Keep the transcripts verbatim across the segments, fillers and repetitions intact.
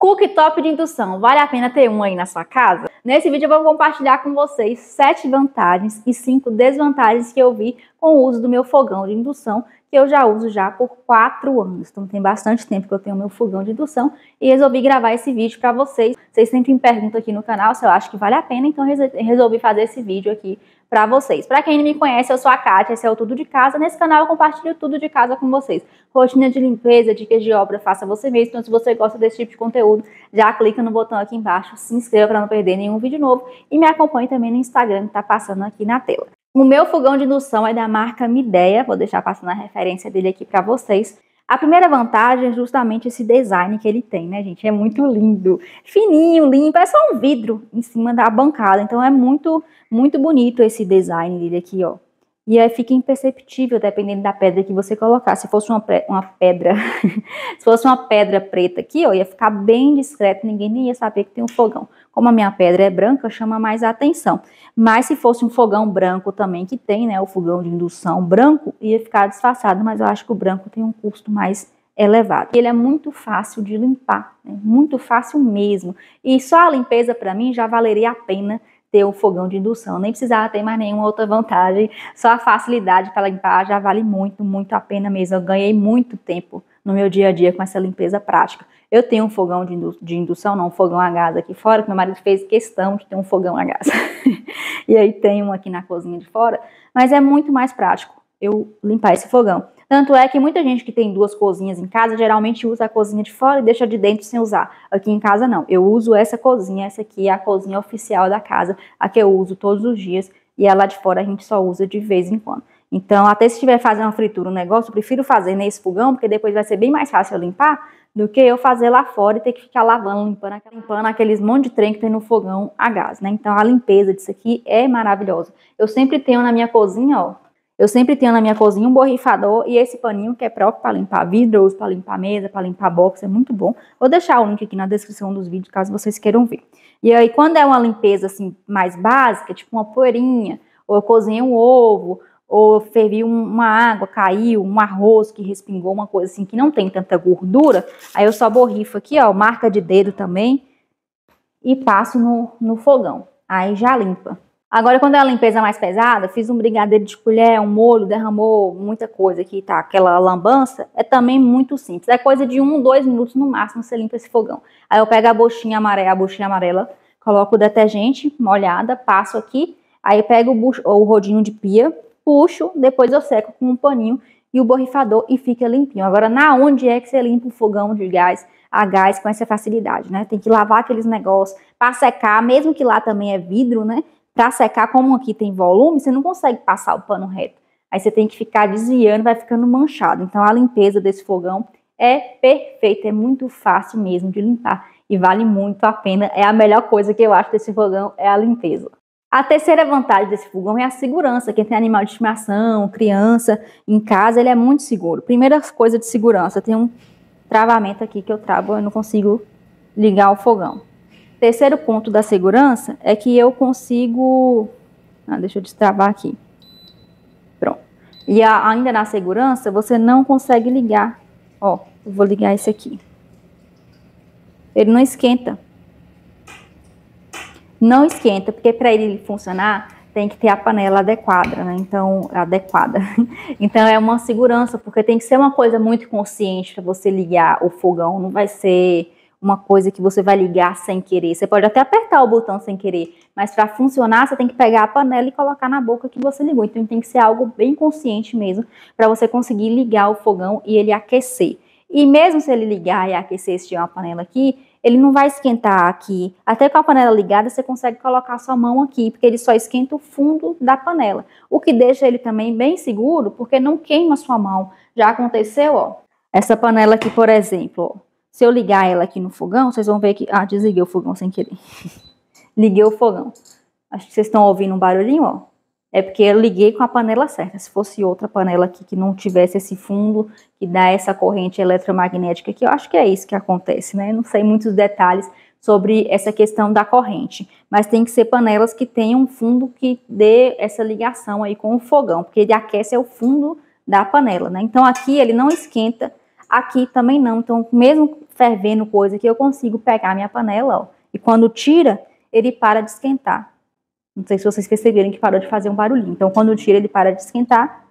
Cooktop de indução, vale a pena ter um aí na sua casa? Nesse vídeo eu vou compartilhar com vocês sete vantagens e cinco desvantagens que eu vi com o uso do meu fogão de indução, que eu já uso já por quatro anos. Então tem bastante tempo que eu tenho meu fogão de indução e resolvi gravar esse vídeo para vocês. Vocês sempre me perguntam aqui no canal se eu acho que vale a pena, então resolvi fazer esse vídeo aqui para vocês. Para quem não me conhece, eu sou a Kátia, esse é o Tudo de Casa. Nesse canal eu compartilho tudo de casa com vocês. Rotina de limpeza, dicas de obra, faça você mesmo. Então se você gosta desse tipo de conteúdo, já clica no botão aqui embaixo, se inscreva para não perder nenhum vídeo novo e me acompanhe também no Instagram que tá passando aqui na tela. O meu fogão de indução é da marca Midea, vou deixar passando a referência dele aqui para vocês. A primeira vantagem é justamente esse design que ele tem, né, gente? É muito lindo, fininho, limpo, é só um vidro em cima da bancada, então é muito, muito bonito esse design dele aqui, ó. E aí fica imperceptível dependendo da pedra que você colocar. Se fosse uma, uma pedra, se fosse uma pedra preta aqui, ó, ia ficar bem discreto, ninguém nem ia saber que tem um fogão. Como a minha pedra é branca, chama mais a atenção. Mas se fosse um fogão branco também, que tem, né, o fogão de indução branco, ia ficar disfarçado, mas eu acho que o branco tem um custo mais elevado. Ele é muito fácil de limpar, né, muito fácil mesmo. E só a limpeza para mim já valeria a pena ter um fogão de indução, nem precisava ter mais nenhuma outra vantagem, só a facilidade para limpar já vale muito, muito a pena mesmo. Eu ganhei muito tempo no meu dia a dia com essa limpeza prática. Eu tenho um fogão de, indu de indução, não um fogão a gás aqui fora, que meu marido fez questão de ter um fogão a gás. E aí tem um aqui na cozinha de fora, mas é muito mais prático eu limpar esse fogão. Tanto é que muita gente que tem duas cozinhas em casa, geralmente usa a cozinha de fora e deixa de dentro sem usar. Aqui em casa não, eu uso essa cozinha, essa aqui é a cozinha oficial da casa, a que eu uso todos os dias, e a lá de fora a gente só usa de vez em quando. Então, até se estiver fazendo uma fritura, um negócio, eu prefiro fazer nesse fogão, porque depois vai ser bem mais fácil eu limpar, do que eu fazer lá fora e ter que ficar lavando, limpando, limpando aqueles monte de trem que tem no fogão a gás, né? Então, a limpeza disso aqui é maravilhosa. Eu sempre tenho na minha cozinha, ó, Eu sempre tenho na minha cozinha um borrifador e esse paninho que é próprio para limpar vidro, eu uso para limpar mesa, para limpar box, é muito bom. Vou deixar o link aqui na descrição dos vídeos, caso vocês queiram ver. E aí, quando é uma limpeza assim mais básica, tipo uma poeirinha, ou eu cozinhei um ovo, ou fervi uma água, caiu, um arroz que respingou, uma coisa assim que não tem tanta gordura, aí eu só borrifo aqui, ó, marca de dedo também, e passo no, no fogão. Aí já limpa. Agora, quando é uma limpeza mais pesada, fiz um brigadeiro de colher, um molho, derramou muita coisa aqui, tá? Aquela lambança, é também muito simples. É coisa de um, dois minutos no máximo, você limpa esse fogão. Aí eu pego a buchinha amarela, a buchinha amarela, coloco o detergente molhada, passo aqui, aí pego o, bucho, o rodinho de pia, puxo, depois eu seco com um paninho e o borrifador e fica limpinho. Agora, na onde é que você limpa o fogão de gás, a gás com essa facilidade, né? Tem que lavar aqueles negócios para secar, mesmo que lá também é vidro, né? Para secar, como aqui tem volume, você não consegue passar o pano reto. Aí você tem que ficar desviando, vai ficando manchado. Então a limpeza desse fogão é perfeita, é muito fácil mesmo de limpar. E vale muito a pena, é a melhor coisa que eu acho desse fogão, é a limpeza. A terceira vantagem desse fogão é a segurança. Quem tem animal de estimação, criança em casa, ele é muito seguro. Primeira coisa de segurança, tem um travamento aqui que eu travo, eu não consigo ligar o fogão. Terceiro ponto da segurança é que eu consigo... Ah, deixa eu destravar aqui. Pronto. E a, ainda na segurança, você não consegue ligar. Ó, eu vou ligar esse aqui. Ele não esquenta. Não esquenta, porque para ele funcionar, tem que ter a panela adequada, né? Então, adequada. Então, é uma segurança, porque tem que ser uma coisa muito consciente para você ligar o fogão. Não vai ser uma coisa que você vai ligar sem querer. Você pode até apertar o botão sem querer, mas para funcionar, você tem que pegar a panela e colocar na boca que você ligou. Então tem que ser algo bem consciente mesmo, para você conseguir ligar o fogão e ele aquecer. E mesmo se ele ligar e aquecer, se tiver uma panela aqui, ele não vai esquentar aqui. Até com a panela ligada, você consegue colocar a sua mão aqui, porque ele só esquenta o fundo da panela. O que deixa ele também bem seguro, porque não queima a sua mão. Já aconteceu, ó. Essa panela aqui, por exemplo, ó. Se eu ligar ela aqui no fogão, vocês vão ver que... Ah, desliguei o fogão sem querer. Liguei o fogão. Acho que vocês estão ouvindo um barulhinho, ó. É porque eu liguei com a panela certa. Se fosse outra panela aqui que não tivesse esse fundo, que dá essa corrente eletromagnética aqui, eu acho que é isso que acontece, né? Eu não sei muitos detalhes sobre essa questão da corrente. Mas tem que ser panelas que tenham um fundo que dê essa ligação aí com o fogão. Porque ele aquece é o fundo da panela, né? Então aqui ele não esquenta Aqui também não, então mesmo fervendo coisa aqui, eu consigo pegar a minha panela, ó, e quando tira, ele para de esquentar. Não sei se vocês perceberam que parou de fazer um barulhinho. Então, quando tira, ele para de esquentar.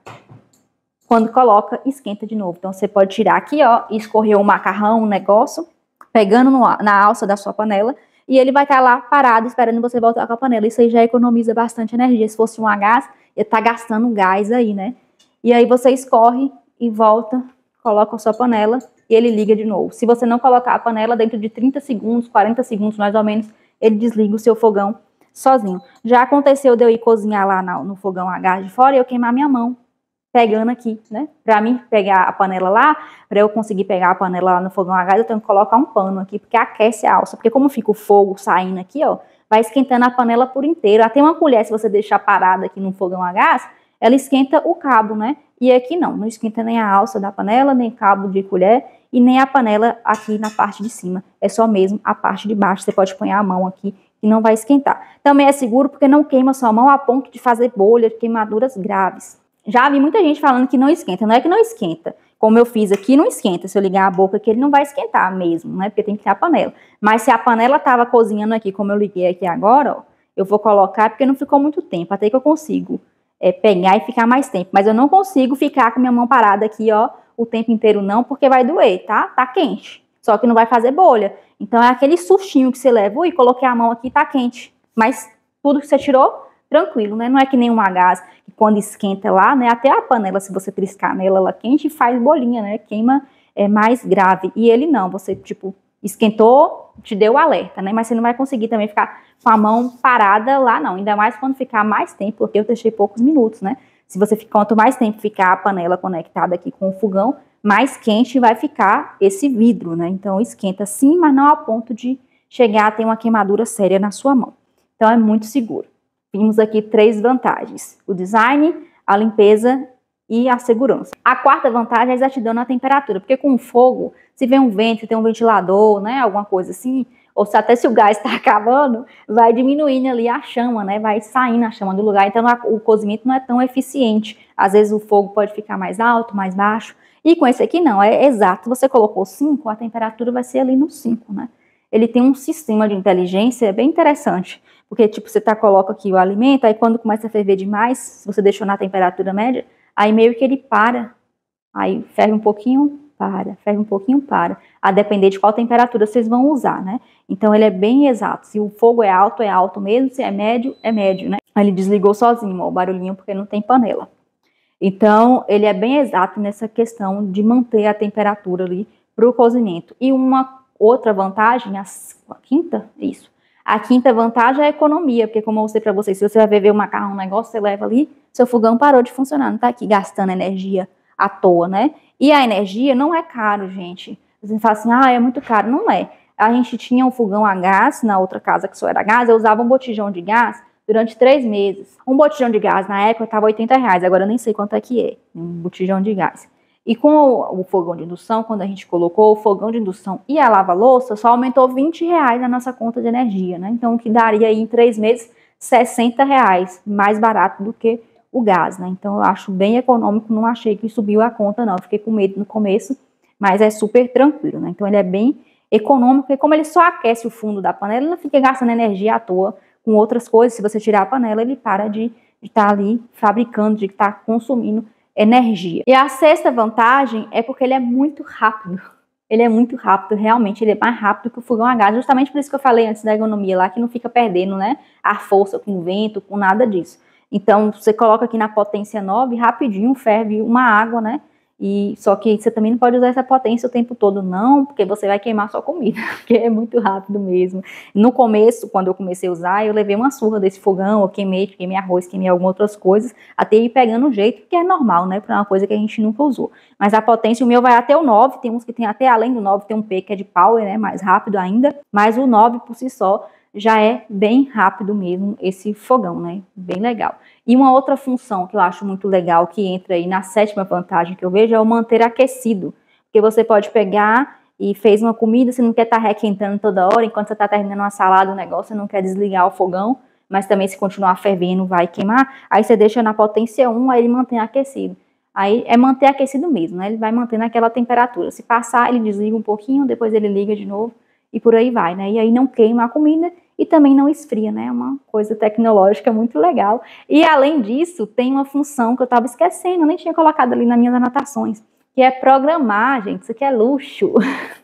Quando coloca, esquenta de novo. Então, você pode tirar aqui, ó, e escorrer o macarrão, o negócio, pegando no, na alça da sua panela, e ele vai estar lá parado, esperando você voltar com a panela. Isso aí já economiza bastante energia. Se fosse um a gás, ia estar gastando gás aí, né? E aí você escorre e volta, coloca a sua panela e ele liga de novo. Se você não colocar a panela, dentro de trinta segundos, quarenta segundos mais ou menos, ele desliga o seu fogão sozinho. Já aconteceu de eu ir cozinhar lá no fogão a gás de fora e eu queimar minha mão pegando aqui, né? Pra mim pegar a panela lá, pra eu conseguir pegar a panela lá no fogão a gás, eu tenho que colocar um pano aqui, porque aquece a alça. Porque como fica o fogo saindo aqui, ó, vai esquentando a panela por inteiro. Até uma colher, se você deixar parada aqui no fogão a gás, ela esquenta o cabo, né? E aqui não, não esquenta nem a alça da panela, nem cabo de colher e nem a panela aqui na parte de cima. É só mesmo a parte de baixo. Você pode pôr a mão aqui e não vai esquentar. Também é seguro porque não queima sua mão a ponto de fazer bolha, queimaduras graves. Já vi muita gente falando que não esquenta. Não é que não esquenta. Como eu fiz aqui, não esquenta. Se eu ligar a boca aqui, ele não vai esquentar mesmo, né? Porque tem que ter a panela. Mas se a panela estava cozinhando aqui, como eu liguei aqui agora, ó, eu vou colocar porque não ficou muito tempo. Até que eu consigo é, pegar e ficar mais tempo. Mas eu não consigo ficar com minha mão parada aqui, ó, o tempo inteiro não, porque vai doer, tá? Tá quente. Só que não vai fazer bolha. Então é aquele sustinho que você leva. Ui, coloquei a mão aqui, tá quente. Mas tudo que você tirou, tranquilo, né? Não é que nem uma gás, que quando esquenta lá, né? Até a panela, se você triscar nela, ela quente, faz bolinha, né? Queima é mais grave. E ele não, você, tipo, esquentou, te deu o alerta, né? Mas você não vai conseguir também ficar com a mão parada lá, não. Ainda mais quando ficar mais tempo, porque eu deixei poucos minutos, né? Se você ficar, quanto mais tempo ficar a panela conectada aqui com o fogão, mais quente vai ficar esse vidro, né? Então esquenta sim, mas não a ponto de chegar a ter uma queimadura séria na sua mão. Então é muito seguro. Vimos aqui três vantagens: o design, a limpeza e a segurança. A quarta vantagem é a exatidão na temperatura, porque com o fogo, se vem um vento, se tem um ventilador, né, alguma coisa assim, ou se até se o gás está acabando, vai diminuindo ali a chama, né, vai saindo a chama do lugar, então a, o cozimento não é tão eficiente. Às vezes o fogo pode ficar mais alto, mais baixo, e com esse aqui não, é exato. Você colocou cinco, a temperatura vai ser ali no cinco, né. Ele tem um sistema de inteligência bem interessante, porque tipo, você tá, coloca aqui o alimento, aí quando começa a ferver demais, se você deixou na temperatura média, aí meio que ele para, aí ferve um pouquinho, para, ferve um pouquinho, para, a depender de qual temperatura vocês vão usar, né? Então ele é bem exato, se o fogo é alto, é alto mesmo, se é médio, é médio, né? Aí ele desligou sozinho, ó, o barulhinho, porque não tem panela. Então ele é bem exato nessa questão de manter a temperatura ali para o cozimento. E uma outra vantagem, a quinta, isso. A quinta vantagem é a economia, porque como eu mostrei para vocês, se você vai beber um macarrão, um negócio, você leva ali, seu fogão parou de funcionar, não tá aqui gastando energia à toa, né? E a energia não é caro, gente. Você fala assim, ah, é muito caro. Não é. A gente tinha um fogão a gás, na outra casa que só era gás, eu usava um botijão de gás durante três meses. Um botijão de gás, na época, estava oitenta reais, agora eu nem sei quanto é que é, um botijão de gás. E com o, o fogão de indução, quando a gente colocou o fogão de indução e a lava-louça, só aumentou vinte reais na nossa conta de energia, né? Então, o que daria aí em três meses, sessenta reais, mais barato do que o gás, né? Então, eu acho bem econômico, não achei que subiu a conta, não. Eu fiquei com medo no começo, mas é super tranquilo, né? Então, ele é bem econômico, porque como ele só aquece o fundo da panela, ele não fica gastando energia à toa com outras coisas. Se você tirar a panela, ele para de estar ali fabricando, de estar consumindo energia. E a sexta vantagem é porque ele é muito rápido. Ele é muito rápido, realmente, ele é mais rápido que o fogão a gás, justamente por isso que eu falei antes da ergonomia lá, que não fica perdendo, né, a força com o vento, com nada disso. Então, você coloca aqui na potência nove, rapidinho ferve uma água, né, e só que você também não pode usar essa potência o tempo todo, não, porque você vai queimar sua comida, porque é muito rápido mesmo. No começo, quando eu comecei a usar, eu levei uma surra desse fogão, eu queimei, queimei arroz, queimei algumas outras coisas, até ir pegando o jeito, que é normal, né, para uma coisa que a gente nunca usou. Mas a potência, o meu vai até o nove, tem uns que tem até além do nove, tem um P que é de power, né, mais rápido ainda, mas o nove por si só já é bem rápido mesmo esse fogão, né? Bem legal. E uma outra função que eu acho muito legal, que entra aí na sétima vantagem que eu vejo, é o manter aquecido. Porque você pode pegar e fez uma comida, você não quer estar requentando toda hora, enquanto você está terminando uma salada, um negócio, você não quer desligar o fogão, mas também se continuar fervendo vai queimar, aí você deixa na potência um, aí ele mantém aquecido. Aí é manter aquecido mesmo, né? Ele vai manter naquela temperatura. Se passar, ele desliga um pouquinho, depois ele liga de novo e por aí vai, né? E aí não queima a comida e também não esfria, né? É uma coisa tecnológica muito legal. E além disso, tem uma função que eu estava esquecendo, eu nem tinha colocado ali nas minhas anotações, que é programar, gente. Isso aqui é luxo.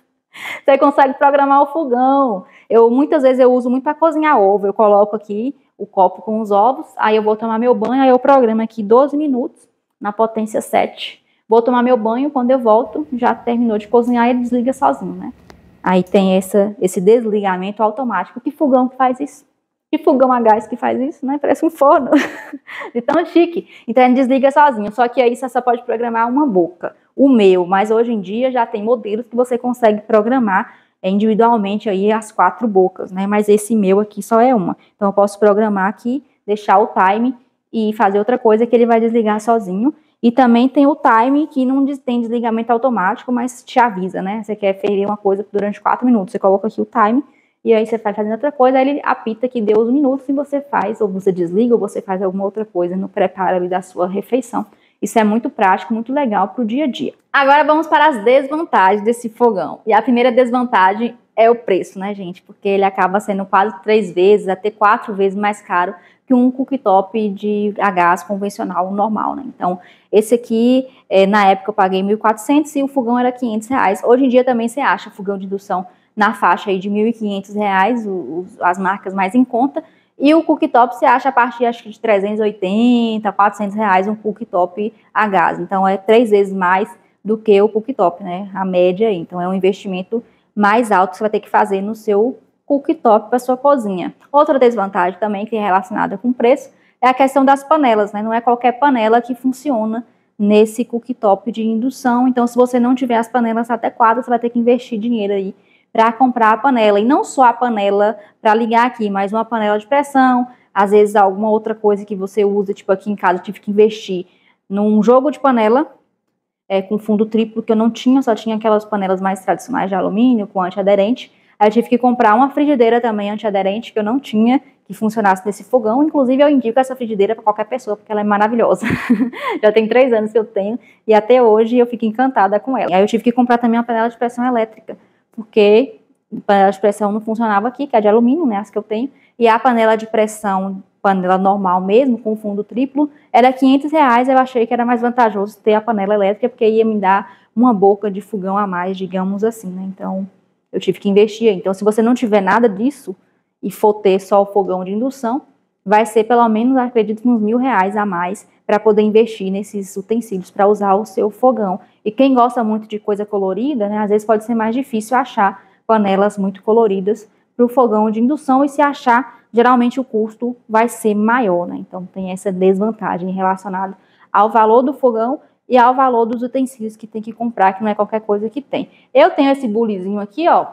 Você consegue programar o fogão. Eu muitas vezes eu uso muito para cozinhar ovo. Eu coloco aqui o copo com os ovos, aí eu vou tomar meu banho, aí eu programo aqui doze minutos na potência sete. Vou tomar meu banho, quando eu volto, já terminou de cozinhar e ele desliga sozinho, né? Aí tem essa, esse desligamento automático. Que fogão que faz isso? Que fogão a gás que faz isso, né? Parece um forno. De tão chique. Então ele desliga sozinho. Só que aí você só pode programar uma boca. O meu, mas hoje em dia já tem modelos que você consegue programar individualmente aí as quatro bocas, né? Mas esse meu aqui só é uma. Então eu posso programar aqui, deixar o time e fazer outra coisa que ele vai desligar sozinho. E também tem o time que não tem desligamento automático, mas te avisa, né? Você quer ferver uma coisa durante quatro minutos, você coloca aqui o time e aí você vai fazendo outra coisa, aí ele apita que deu os minutos e você faz, ou você desliga, ou você faz alguma outra coisa no preparo ali da sua refeição. Isso é muito prático, muito legal para o dia a dia. Agora vamos para as desvantagens desse fogão. E a primeira desvantagem é o preço, né, gente? Porque ele acaba sendo quase três vezes, até quatro vezes mais caro que um cooktop de a gás convencional normal, né? Então, esse aqui, é, na época eu paguei mil e quatrocentos e o fogão era quinhentos reais. Hoje em dia também você acha fogão de indução na faixa aí de mil e quinhentos reais, os, as marcas mais em conta. E o cooktop você acha a partir acho que de trezentos e oitenta, quatrocentos reais um cooktop a gás. Então, é três vezes mais do que o cooktop, né? A média aí. Então, é um investimento mais alto que você vai ter que fazer no seu cooktop para sua cozinha. Outra desvantagem também que é relacionada com o preço é a questão das panelas, né? Não é qualquer panela que funciona nesse cooktop de indução. Então, se você não tiver as panelas adequadas, você vai ter que investir dinheiro aí para comprar a panela. E não só a panela para ligar aqui, mas uma panela de pressão, às vezes alguma outra coisa que você usa, tipo aqui em casa eu tive que investir num jogo de panela é, com fundo triplo que eu não tinha, só tinha aquelas panelas mais tradicionais de alumínio com antiaderente. Aí eu tive que comprar uma frigideira também antiaderente que eu não tinha, que funcionasse nesse fogão. Inclusive eu indico essa frigideira para qualquer pessoa, porque ela é maravilhosa. Já tem três anos que eu tenho e até hoje eu fico encantada com ela. Aí eu tive que comprar também uma panela de pressão elétrica, porque a panela de pressão não funcionava aqui, que é de alumínio, né, as que eu tenho. E a panela de pressão, panela normal mesmo, com fundo triplo, era quinhentos reais. Eu achei que era mais vantajoso ter a panela elétrica, porque ia me dar uma boca de fogão a mais, digamos assim, né? Então eu tive que investir. Então, se você não tiver nada disso e for ter só o fogão de indução, vai ser pelo menos, acredito, uns mil reais a mais para poder investir nesses utensílios para usar o seu fogão. E quem gosta muito de coisa colorida, né, às vezes pode ser mais difícil achar panelas muito coloridas para o fogão de indução, e se achar, geralmente o custo vai ser maior, né? Então tem essa desvantagem relacionada ao valor do fogão e ao valor dos utensílios que tem que comprar, que não é qualquer coisa que tem. Eu tenho esse bulizinho aqui, ó.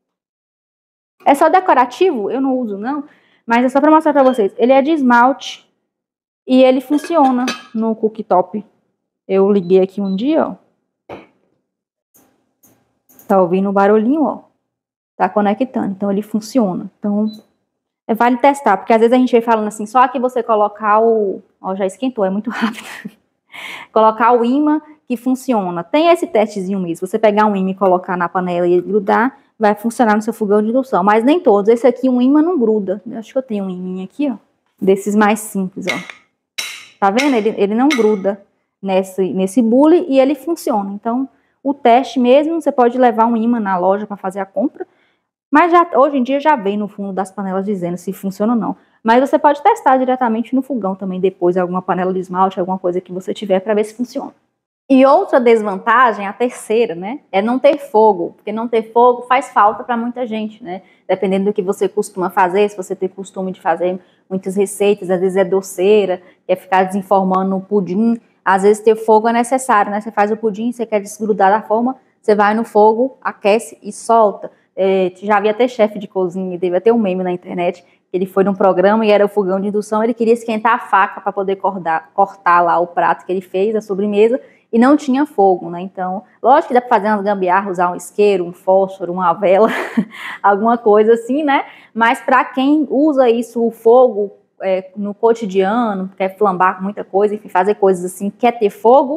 É só decorativo, eu não uso não, mas é só para mostrar para vocês. Ele é de esmalte e ele funciona no cooktop. Eu liguei aqui um dia, ó. Tá ouvindo o barulhinho, ó. Tá conectando, então ele funciona. Então, vale testar, porque às vezes a gente vai falando assim, só que você colocar o... Ó, já esquentou, é muito rápido. Colocar o ímã que funciona. Tem esse testezinho mesmo. Você pegar um ímã e colocar na panela e grudar, vai funcionar no seu fogão de indução. Mas nem todos. Esse aqui, um ímã não gruda. Eu acho que eu tenho um ímã aqui, ó. Desses mais simples, ó. Tá vendo? Ele, ele não gruda nesse, nesse bule e ele funciona. Então, o teste mesmo, você pode levar um ímã na loja para fazer a compra. Mas já, hoje em dia já vem no fundo das panelas dizendo se funciona ou não. Mas você pode testar diretamente no fogão também, depois alguma panela de esmalte, alguma coisa que você tiver para ver se funciona. E outra desvantagem, a terceira, né, é não ter fogo. Porque não ter fogo faz falta para muita gente, né? Dependendo do que você costuma fazer, se você tem costume de fazer muitas receitas, às vezes é doceira, quer ficar desenformando no pudim, às vezes ter fogo é necessário, né? Você faz o pudim, você quer desgrudar da forma, você vai no fogo, aquece e solta. É, já havia até chefe de cozinha, teve até um meme na internet, ele foi num programa e era o fogão de indução, ele queria esquentar a faca para poder cortar, cortar lá o prato que ele fez, a sobremesa, e não tinha fogo, né? Então, lógico que dá para fazer umas gambiarras, usar um isqueiro, um fósforo, uma vela, alguma coisa assim, né? Mas para quem usa isso, o fogo é, no cotidiano, quer flambar com muita coisa, enfim, fazer coisas assim, quer ter fogo,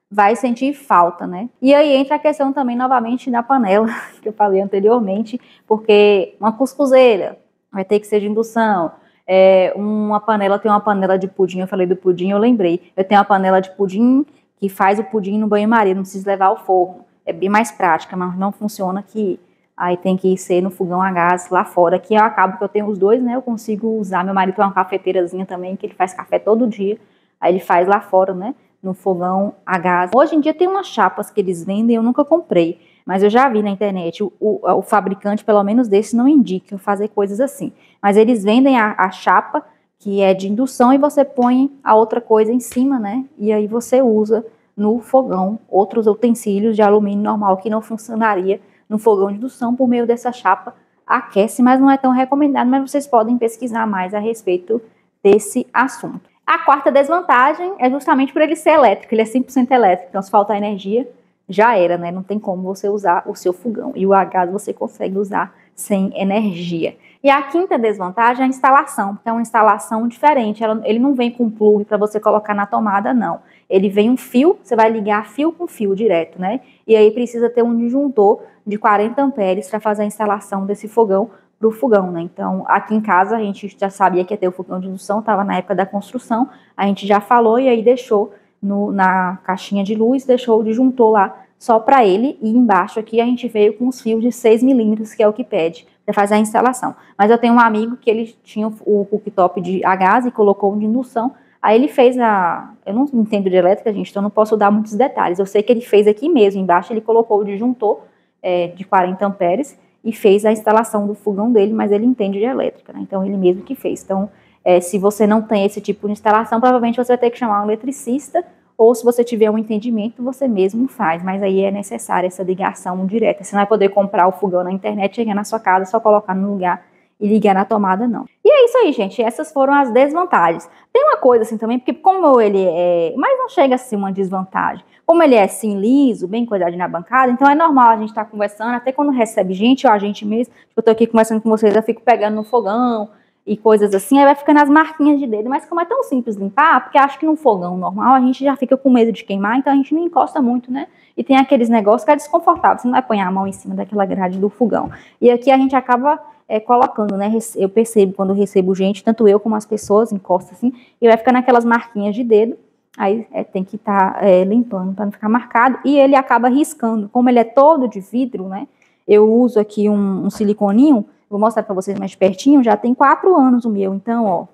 vai sentir falta, né? E aí entra a questão também, novamente, da panela, que eu falei anteriormente, porque uma cuscuzeira vai ter que ser de indução, é, uma panela, tem uma panela de pudim, eu falei do pudim, eu lembrei, eu tenho uma panela de pudim que faz o pudim no banho-maria, não precisa levar ao forno, é bem mais prática, mas não funciona aqui, aí tem que ser no fogão a gás lá fora, que eu acabo que eu tenho os dois, né, eu consigo usar, meu marido tem uma cafeteirazinha também, que ele faz café todo dia, aí ele faz lá fora, né, no fogão a gás. Hoje em dia tem umas chapas que eles vendem, eu nunca comprei, mas eu já vi na internet, o, o, o fabricante, pelo menos desse, não indica fazer coisas assim. Mas eles vendem a, a chapa, que é de indução, e você põe a outra coisa em cima, né? E aí você usa no fogão outros utensílios de alumínio normal que não funcionaria no fogão de indução por meio dessa chapa. Aquece, mas não é tão recomendado, mas vocês podem pesquisar mais a respeito desse assunto. A quarta desvantagem é justamente por ele ser elétrico, ele é cem por cento elétrico, então se faltar energia, já era, né? Não tem como você usar o seu fogão. E o a gás você consegue usar sem energia. E a quinta desvantagem é a instalação, porque é uma instalação diferente. Ela, ele não vem com plug para você colocar na tomada, não. Ele vem um fio, você vai ligar fio com fio direto, né? E aí precisa ter um disjuntor de quarenta amperes para fazer a instalação desse fogão para o fogão, né? Então, aqui em casa a gente já sabia que ia ter o fogão de indução, estava na época da construção, a gente já falou e aí deixou no, na caixinha de luz, deixou o disjuntor lá só para ele, e embaixo aqui a gente veio com os fios de seis milímetros, que é o que pede para fazer a instalação. Mas eu tenho um amigo que ele tinha o cooktop de a gás e colocou um de indução, aí ele fez a... Eu não entendo de elétrica, gente, então não posso dar muitos detalhes. Eu sei que ele fez aqui mesmo, embaixo ele colocou o disjuntor é, de quarenta amperes, e fez a instalação do fogão dele, mas ele entende de elétrica, né? Então ele mesmo que fez. Então, é, se você não tem esse tipo de instalação, provavelmente você vai ter que chamar um eletricista, ou se você tiver um entendimento, você mesmo faz, mas aí é necessária essa ligação direta. Você não vai poder comprar o fogão na internet, chegar na sua casa, só colocar no lugar e ligar na tomada, não. E é isso aí, gente, essas foram as desvantagens. Tem uma coisa assim também, porque como ele é... Mas não chega a ser uma desvantagem. Como ele é assim, liso, bem cuidadinho na bancada, então é normal a gente estar tá conversando, até quando recebe gente, ou a gente mesmo, eu tô aqui conversando com vocês, eu fico pegando no fogão e coisas assim, aí vai ficando as marquinhas de dedo, mas como é tão simples limpar, porque acho que num fogão normal a gente já fica com medo de queimar, então a gente não encosta muito, né? E tem aqueles negócios que é desconfortável, você não vai pôr a mão em cima daquela grade do fogão. E aqui a gente acaba é, colocando, né? Eu percebo quando eu recebo gente, tanto eu como as pessoas, encosta assim, e vai ficando aquelas marquinhas de dedo. Aí é, tem que estar tá, é, limpando para não ficar marcado. E ele acaba riscando. Como ele é todo de vidro, né? Eu uso aqui um, um siliconinho. Vou mostrar para vocês mais pertinho. Já tem quatro anos o meu. Então, ó.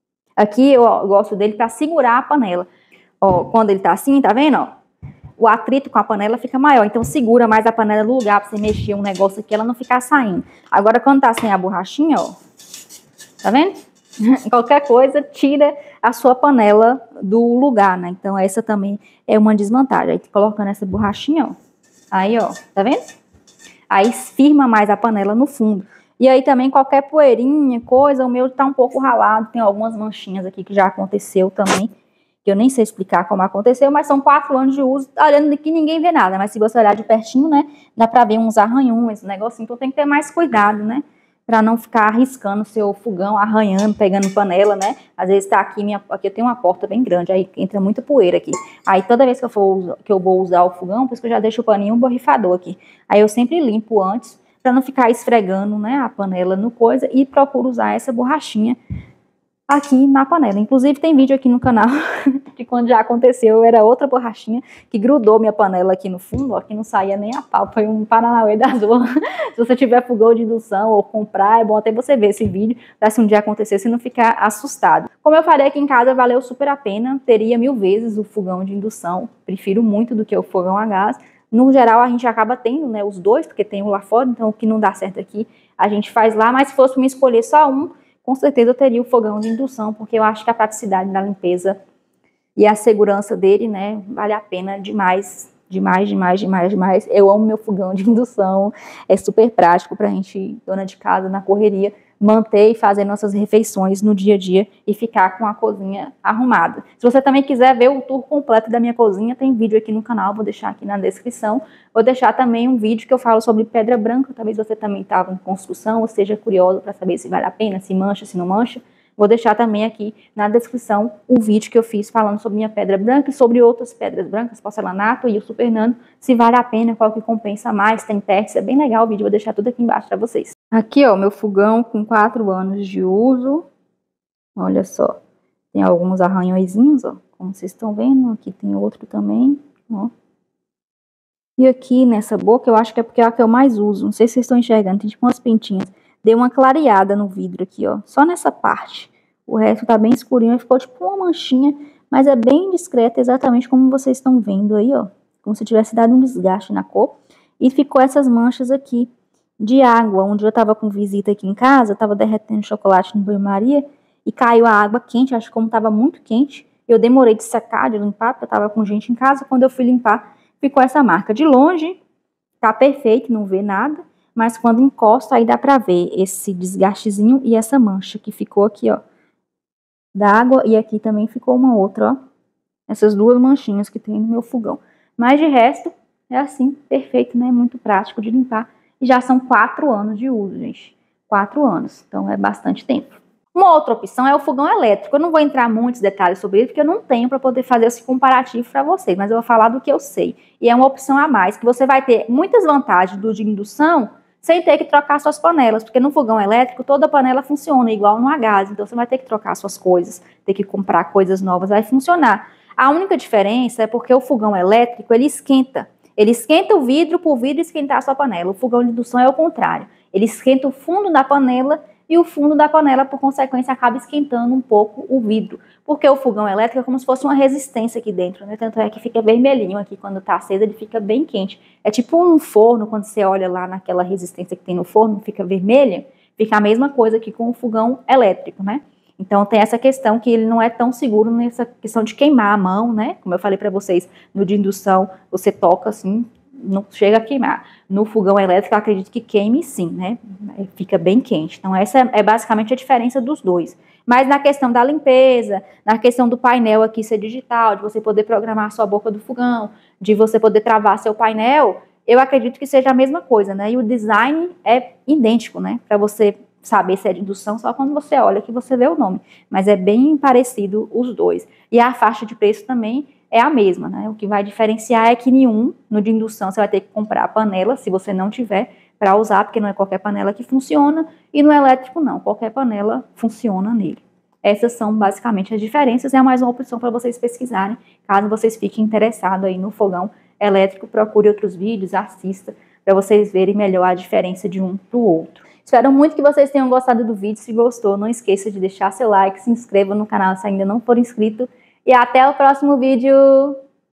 Aqui eu, ó, eu gosto dele para segurar a panela. Ó, quando ele tá assim, tá vendo? Ó, o atrito com a panela fica maior. Então, segura mais a panela no lugar para você mexer um negócio aqui, ela não ficar saindo. Agora, quando tá sem a borrachinha, ó. Tá vendo? Qualquer coisa, tira a sua panela do lugar, né? Então, essa também é uma desvantagem. Aí, colocando essa borrachinha, ó. Aí, ó, tá vendo? Aí, firma mais a panela no fundo. E aí, também, qualquer poeirinha, coisa, o meu tá um pouco ralado. Tem algumas manchinhas aqui que já aconteceu também, que eu nem sei explicar como aconteceu, mas são quatro anos de uso. Olhando aqui, ninguém vê nada, mas se você olhar de pertinho, né, dá pra ver uns arranhões, esse negocinho. Então, tem que ter mais cuidado, né? Para não ficar arriscando o seu fogão, arranhando, pegando panela, né? Às vezes tá aqui, minha, aqui eu tenho uma porta bem grande, aí entra muita poeira aqui. Aí toda vez que eu, for, que eu vou usar o fogão, por isso que eu já deixo o paninho um borrifador aqui. Aí eu sempre limpo antes, para não ficar esfregando, né, a panela no coisa, e procuro usar essa borrachinha aqui na panela. Inclusive tem vídeo aqui no canal de quando já aconteceu, era outra borrachinha que grudou minha panela aqui no fundo, ó, que não saía nem a pau, foi um paranauê das duas. Se você tiver fogão de indução ou comprar, é bom até você ver esse vídeo, para se um dia acontecer, você não ficar assustado. Como eu falei aqui em casa, valeu super a pena, teria mil vezes o fogão de indução, prefiro muito do que o fogão a gás. No geral, a gente acaba tendo, né, os dois, porque tem um lá fora, então o que não dá certo aqui, a gente faz lá, mas se fosse me escolher só um, com certeza eu teria o fogão de indução, porque eu acho que a praticidade da limpeza e a segurança dele, né, vale a pena demais, demais, demais, demais, demais. Eu amo meu fogão de indução, é super prático pra gente, dona de casa, na correria, manter e fazer nossas refeições no dia a dia e ficar com a cozinha arrumada. Se você também quiser ver o tour completo da minha cozinha, tem vídeo aqui no canal, vou deixar aqui na descrição. Vou deixar também um vídeo que eu falo sobre pedra branca, talvez você também estava em construção ou seja curioso para saber se vale a pena, se mancha, se não mancha. Vou deixar também aqui na descrição o vídeo que eu fiz falando sobre minha pedra branca e sobre outras pedras brancas, porcelanato e o super nano, se vale a pena, qual que compensa mais, tem testes, é bem legal o vídeo, vou deixar tudo aqui embaixo para vocês. Aqui, ó, meu fogão com quatro anos de uso, olha só, tem alguns arranhõezinhos, ó, como vocês estão vendo, aqui tem outro também, ó. E aqui nessa boca, eu acho que é porque é a que eu mais uso, não sei se vocês estão enxergando, tem tipo umas pintinhas. Dei uma clareada no vidro aqui, ó, só nessa parte. O resto tá bem escurinho, ficou tipo uma manchinha, mas é bem discreta, exatamente como vocês estão vendo aí, ó. Como se tivesse dado um desgaste na cor. E ficou essas manchas aqui de água, onde eu tava com visita aqui em casa, tava derretendo chocolate no banho-maria, e caiu a água quente, acho que como tava muito quente, eu demorei de secar, de limpar, porque eu tava com gente em casa, quando eu fui limpar, ficou essa marca. De longe, tá perfeito, não vê nada. Mas quando encosta, aí dá pra ver esse desgastezinho e essa mancha que ficou aqui, ó, da água. E aqui também ficou uma outra, ó. Essas duas manchinhas que tem no meu fogão. Mas de resto, é assim, perfeito, né? Muito prático de limpar. E já são quatro anos de uso, gente. Quatro anos, então é bastante tempo. Uma outra opção é o fogão elétrico. Eu não vou entrar em muitos detalhes sobre ele, porque eu não tenho para poder fazer esse comparativo para vocês. Mas eu vou falar do que eu sei. E é uma opção a mais, que você vai ter muitas vantagens do de indução, sem ter que trocar suas panelas, porque no fogão elétrico toda panela funciona igual no a gás, então você vai ter que trocar suas coisas, ter que comprar coisas novas, vai funcionar. A única diferença é porque o fogão elétrico, ele esquenta. Ele esquenta o vidro por vidro esquentar a sua panela. O fogão de indução é o contrário. Ele esquenta o fundo da panela e o fundo da panela, por consequência, acaba esquentando um pouco o vidro. Porque o fogão elétrico é como se fosse uma resistência aqui dentro, né? Tanto é que fica vermelhinho aqui, quando tá aceso ele fica bem quente. É tipo um forno, quando você olha lá naquela resistência que tem no forno, fica vermelha, fica a mesma coisa aqui com o fogão elétrico, né? Então tem essa questão que ele não é tão seguro nessa questão de queimar a mão, né? Como eu falei para vocês, no de indução, você toca assim, não chega a queimar. No fogão elétrico, eu acredito que queime sim, né? Fica bem quente. Então, essa é basicamente a diferença dos dois. Mas na questão da limpeza, na questão do painel aqui ser digital, de você poder programar a sua boca do fogão, de você poder travar seu painel, eu acredito que seja a mesma coisa, né? E o design é idêntico, né? Para você saber se é de indução, só quando você olha que você vê o nome. Mas é bem parecido os dois. E a faixa de preço também é a mesma, né? O que vai diferenciar é que nenhum, no de indução, você vai ter que comprar a panela, se você não tiver, para usar, porque não é qualquer panela que funciona, e no elétrico não, qualquer panela funciona nele. Essas são basicamente as diferenças, é mais uma opção para vocês pesquisarem, caso vocês fiquem interessados aí no fogão elétrico, procure outros vídeos, assista, para vocês verem melhor a diferença de um para o outro. Espero muito que vocês tenham gostado do vídeo, se gostou, não esqueça de deixar seu like, se inscreva no canal se ainda não for inscrito, e até o próximo vídeo!